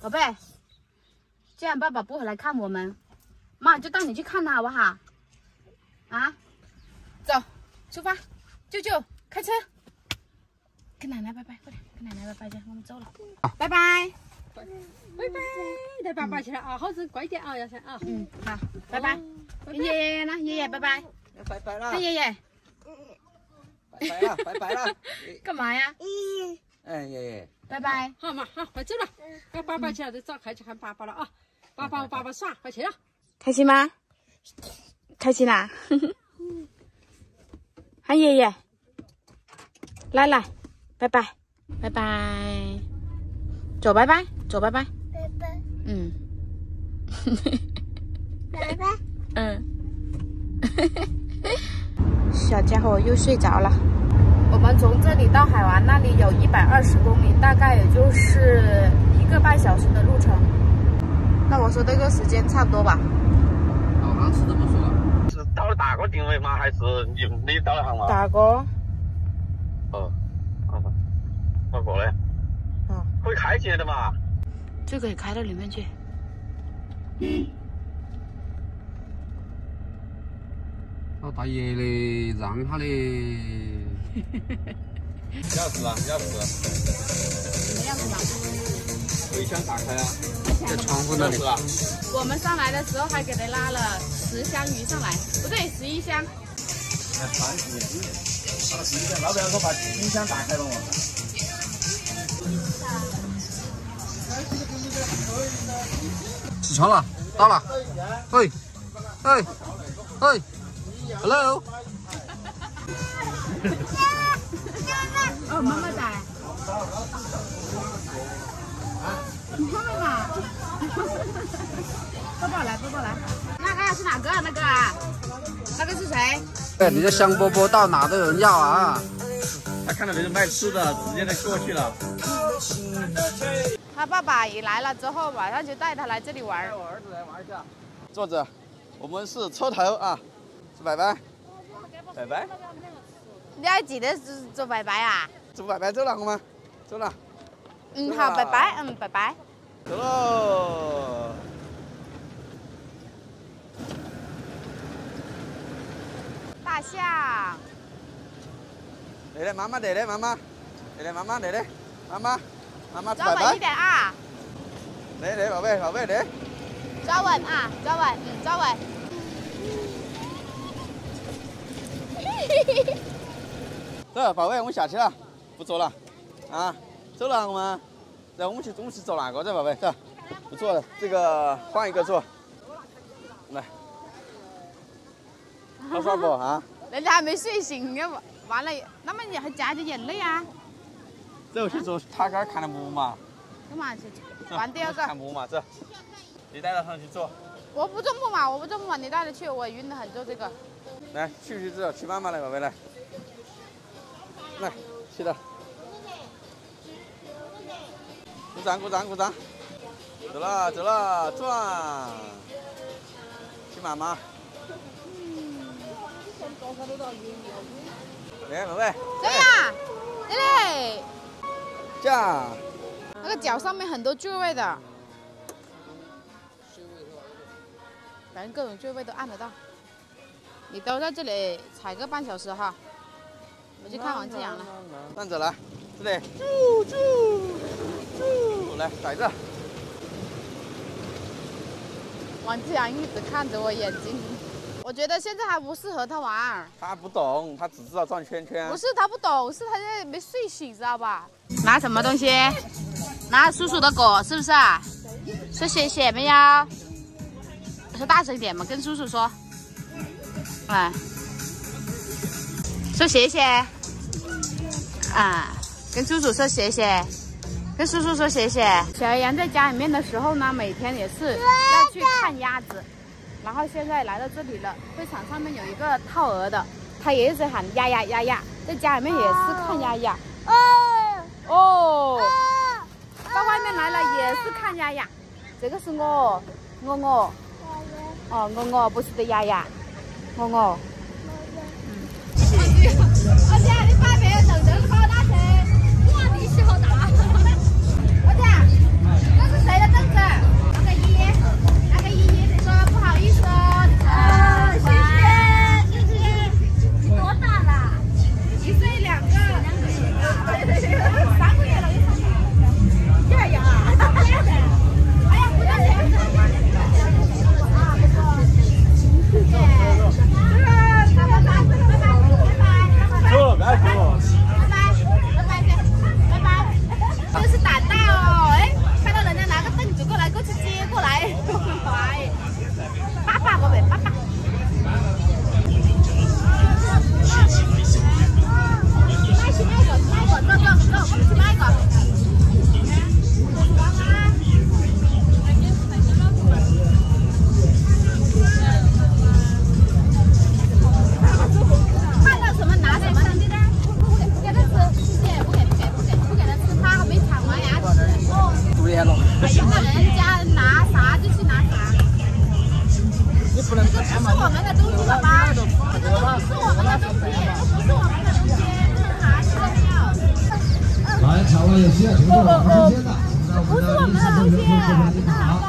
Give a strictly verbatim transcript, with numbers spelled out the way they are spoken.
宝贝，既然爸爸不回来看我们，妈就带你去看他好不好？啊，走，出发，舅舅开车，跟奶奶拜拜，快点，跟奶奶拜拜去，我们走了，拜拜， 拜拜，带爸爸去了啊，好生乖点啊，要噻啊。 嗯，好，拜拜，跟爷爷呢？爷爷拜拜， 拜拜了， 跟爷爷， 拜拜了，拜拜了， 干嘛呀？ 哎爷爷， 拜拜， 好嘛，好，快走了，跟爸爸去了，得早快去看爸爸了啊，爸爸爸爸耍，快去了。 开心吗？开心啦！喊爷爷，来来，拜拜，拜拜，走拜拜，走拜拜， 拜拜， 嗯， 拜拜， 嗯，小家伙又睡着了。我们从这里到海湾那里有一百二十公里，大概也就是一个半小时的路程。那我说这个时间差不多吧？ 导航是这么说。是到了打过定位吗？还是你你导航吗？ 打过。 哦，好吧，我过来。 哦。 可以开进来的嘛？ 这可以开到里面去。 老大爷嘞，让下嘞。 钥匙啊，钥匙。 什么样子嘛？ 可以箱打开啊。 在窗户那里啊。 我们上来的时候还给他拉了十箱鱼上来，不对，十一箱。 那三十斤，打了十一箱，要不要我把冰箱打开了嘛？ 起床了，到了。喂，喂，喂 ，hello。 哦，妈妈在。妈妈嘛。抱抱来，抱抱来。那个是哪个？那个啊？那个是谁？ 哎，你的香饽饽到哪都有人要啊！ 他看到别人卖吃的，直接就过去了。 他爸爸一来了之后，马上就带他来这里玩。 带我儿子来玩一下。坐着，我们是车头啊，是拜拜，拜拜。 你还记得做拜拜啊？ 做拜拜走了，我们走了。 嗯，好，拜拜，嗯，拜拜。 走喽。 大象。 来来，妈妈，来来，妈妈，来来，妈妈，来来，妈妈，妈妈， 抓稳一点啊！ 来来，宝贝，宝贝，来。 抓稳啊，抓稳，嗯，抓稳。 走，宝贝，我们下去了，不坐了，啊，走了我们，来，我们去，我们去坐哪个？这宝贝，走，不坐了，这个换一个坐，来，好耍不啊？ 人家还没睡醒，要完了，那么你还夹着眼泪啊？ 走去坐塔杆看的木嘛。 干嘛去？玩第二个。 看木嘛，走，你带他上去坐。 我不坐木马，我不坐木马，你带着去，我晕得很，坐这个。 来，去去走，去妈妈来，宝贝来。来，去的。鼓掌鼓掌鼓掌！走了走了，转。去妈妈。来，宝贝。 这样，来来。 这样。 那个脚上面很多座位的，反正各种座位都按得到。你都在这里踩个半小时哈，我去看王志阳了。 站着来，这里，住住住，来摆着。 王志阳一直看着我眼睛，我觉得现在还不适合他玩。 他不懂，他只知道转圈圈。 不是他不懂，是他现在没睡醒，知道吧？拿什么东西？拿叔叔的果是不是啊？说谢谢没有？说大声一点嘛，跟叔叔说。哎，说谢谢。啊，跟叔叔说谢谢，跟叔叔说谢谢。小羊羊在家里面的时候呢，每天也是要去看鸭子，然后现在来到这里了，会场上面有一个套鹅的，他也一直喊鸭鸭鸭鸭，在家里面也是看鸭鸭。哦。到外面来了也是看鸭鸭，这个是我，我我，哦我我不是的鸭鸭，我我。嗯。我姐，你把别人等等把我打车，哇力气好大！我姐，这是谁的？ 人家拿啥就去拿啥。 你不能这不是我们的东西了吧？这都不是我们的东西，这不是我们的东西，这是拿去的票。 来，场外有需要停车的、时间的，请在我们的临时候车车厢进场。